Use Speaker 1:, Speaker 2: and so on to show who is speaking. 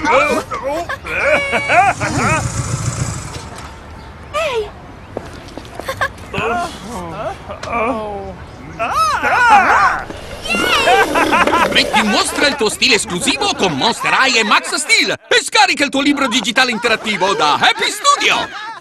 Speaker 1: Ehi!
Speaker 2: Metti in mostra il tuo stile esclusivo con Monster High e Max Steel e scarica il tuo libro digitale interattivo da Happy Studio!